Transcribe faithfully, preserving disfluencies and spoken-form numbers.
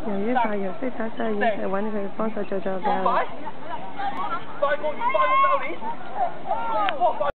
由於發現非產生演係揾佢幫手做咗嘅。